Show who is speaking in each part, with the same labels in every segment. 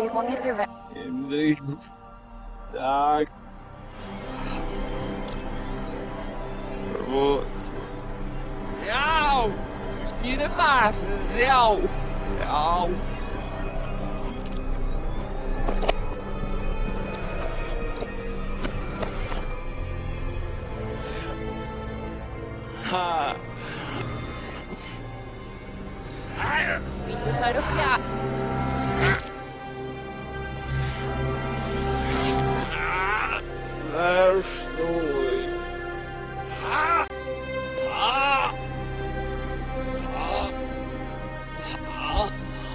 Speaker 1: Gewoon esrever.
Speaker 2: Dag. Roos. Jou! Misschien de baas zelf. Jou. Ha.
Speaker 1: Wie doet mij nog ja?
Speaker 2: Daar stooi. Ha. Ha. Ha. Ha.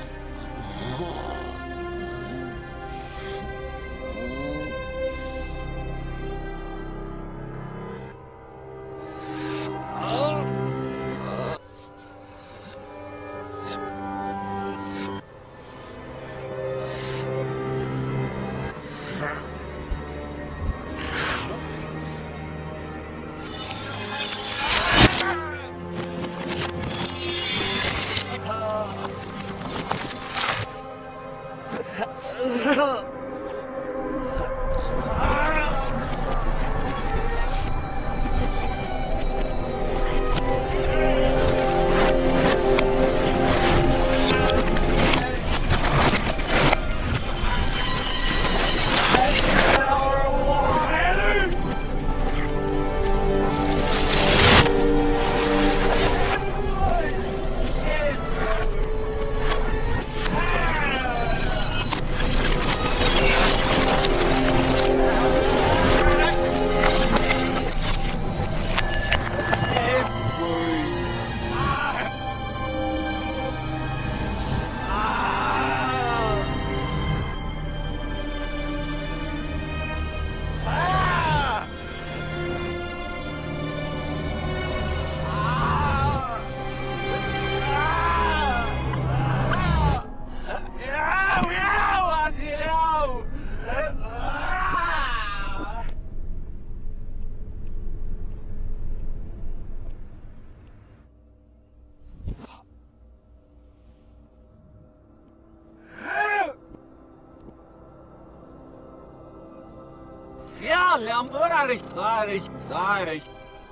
Speaker 2: Ja, lamper, daar.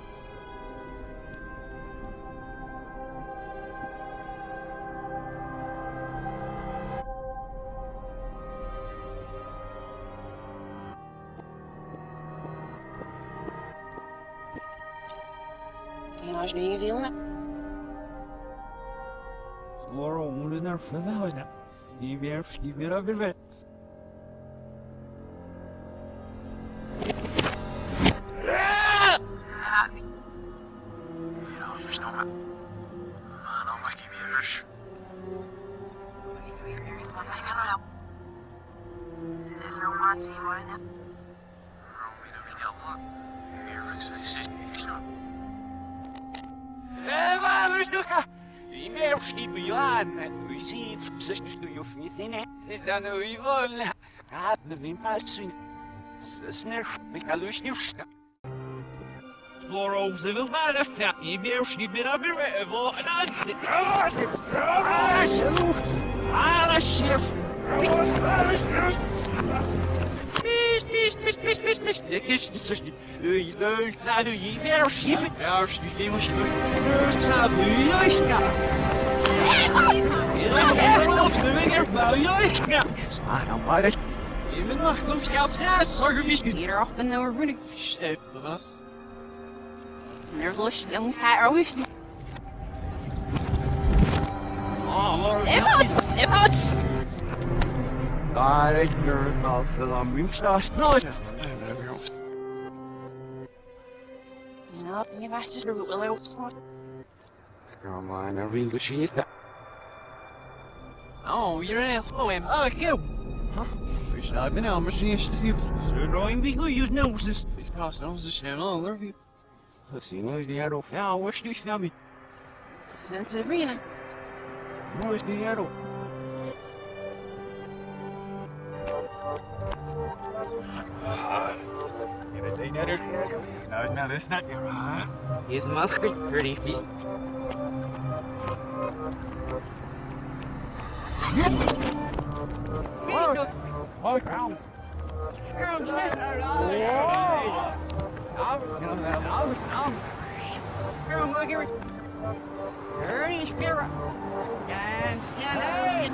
Speaker 1: Als je niet wil,
Speaker 2: Waarom moet je naar verhuizen? Die weer over weg. We zien het doe je of niet in het. Is dat nou je wil? Gaat me niet passen. Snerf, ik ga dus niet. Waarom ze wil maar even je meer niet meer aan weer voor een aanzien. Alles chef. Pis. Ik is het zo. Leuk, nou doe je meer schip. Ja, als je niet meer schip. Dus zou je juist gaan. Je bent nog goed zelfs, zorg niet.
Speaker 1: hier af en naar running.
Speaker 2: Shit, was.
Speaker 1: Er los, dan moet hij er wist. Ymmots!
Speaker 2: Daar is er al veel aan muurstaas nooit.
Speaker 1: Nou, je was dus er wel op snot.
Speaker 2: Come on, I really shit. Oh, you're an asshole. Oh, kill. Wish I'd been out, machine. So annoying, we go use noses. These cost noses, and all of you. Let's see, where's the arrow? Yeah, where's the family?
Speaker 1: Since arena.
Speaker 2: Where's the arrow? No, that's not your eye. He's mostly pretty feet. Whoa! Oh, come. Come, Come, look here. Dirty spirit. And stand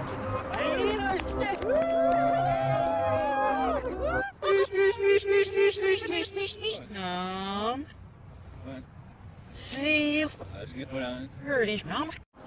Speaker 2: See, that's a good one. Dirty, mom.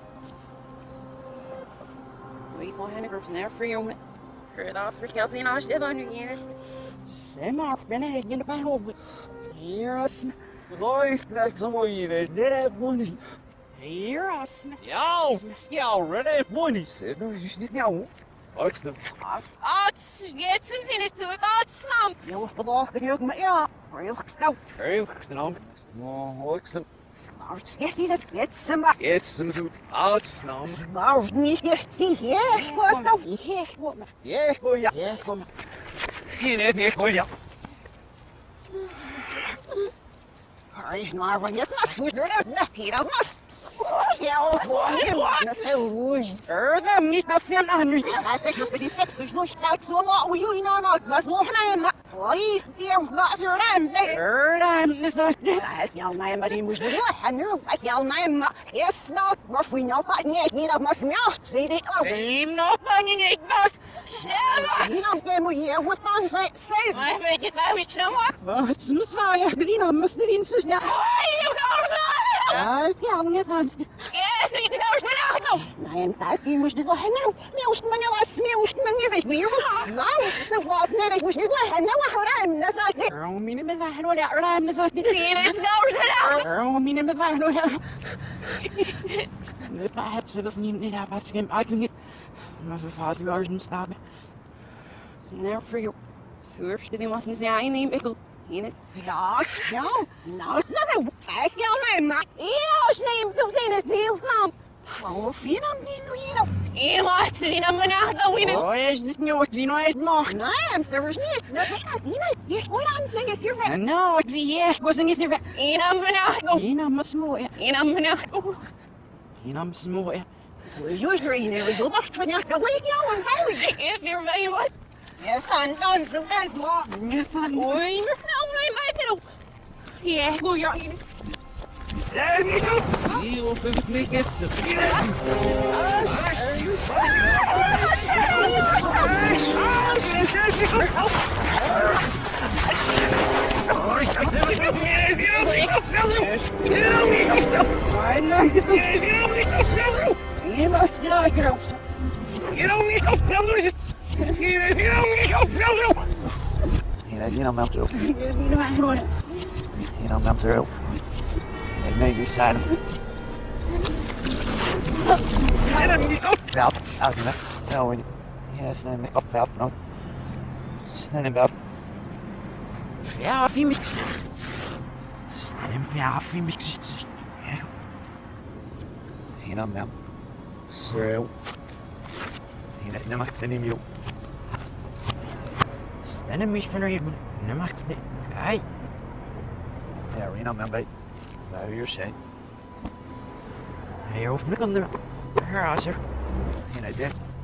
Speaker 1: We go ahead and groups now for you. Heard off for Kelsey and Ash did on your unit.
Speaker 3: Send off, been a get about home. Hear us.
Speaker 2: Life, that's the way it is. Did have money.
Speaker 3: Hear us.
Speaker 2: Yo, ready? Money, said. No, you just now. Ox them.
Speaker 1: Oh, get some in it to it. Oh, Sam.
Speaker 3: You'll have a look at you. Relax now.
Speaker 2: Relax now. Ox them.
Speaker 3: Smart, get it. Get some.
Speaker 2: Get some. Ox now.
Speaker 3: Smart, niet see here. What's now? Here, what?
Speaker 2: Yeah, boy.
Speaker 3: Yeah, come.
Speaker 2: Here, boy.
Speaker 3: Alright, now when you must was not here, must. Ja, dat is heel mooi. Dat is niet veel aan. Ik denk dat die tekst is nog steeds zo lang. Oei, nou, dat is nog een. Please, dat is er aan. Dat is het. Ik wil mij maar die moest doen. En nu, ik wil mij maar. Yes, nou, maar we nou pas niet dat maar meer. Zie dit ook. Ik nou pas niet was. Nou, dan moet je wat dan zeggen.
Speaker 1: Maar weet je nou iets nou maar?
Speaker 3: Wat is mijn zwaar? Die nou moest niet in zo snel. Ja, ik wil niet aan.
Speaker 1: Yes, weet je nou eens maar nou.
Speaker 3: Nee, dat die moest niet lachen nou. Moest men nou als moest men niet weten wie we nou, dat was net ik moest niet lachen nou ruim. Dat is niet. Mine met wij nou ruim. Dat is niet.
Speaker 1: Zie je het nou eens maar nou?
Speaker 3: Mine met wij nou. De paard zit of niet daar wat skim uit niet. Maar we vaas wel eens staan.
Speaker 1: Zie nou voor jou. Surf die moet niet zijn in wikkel. Hier.
Speaker 3: Ja, nou, kijk jou mij maar.
Speaker 1: Ja, neem het op zijn ziel van.
Speaker 3: Oh, vind hem niet.
Speaker 1: Ja, maar ze zien hem vandaag dan winnen.
Speaker 3: Oh, is niet nieuw, zie nou eens nog. Nee, er is niet. Dat is niet. Je moet aan zingen hier weg. Nou, ik zie je, ik was niet hier weg.
Speaker 1: Ja, vandaag dan.
Speaker 3: Ja, maar mooi.
Speaker 1: Ja, vandaag.
Speaker 3: Ja, maar mooi. Jullie drieën, we doen maar vandaag. Dat weet je al, en
Speaker 1: If you're very much.
Speaker 3: je van dan zo bent, maar. Je van.
Speaker 1: Oei, maar snel mee met het op. Ja, goeie jaar.
Speaker 2: There you go. You think me gets the Nee, die zijn hem. Zijn hem niet op? Ja, uit me. Nou, ja, snel hem op, ja, nou. Snel hem op.
Speaker 3: Ja, wie mix. Snel hem, ja, wie mix.
Speaker 2: Hier dan, ja. Zo. Hier maakt het niet meer.
Speaker 3: Snel hem niet van hier. Nu maakt het niet. Hey.
Speaker 2: Ja, hier dan, bij. Zou je zijn?
Speaker 3: Hij hoeft me onder. Razer.
Speaker 2: Hier, dit.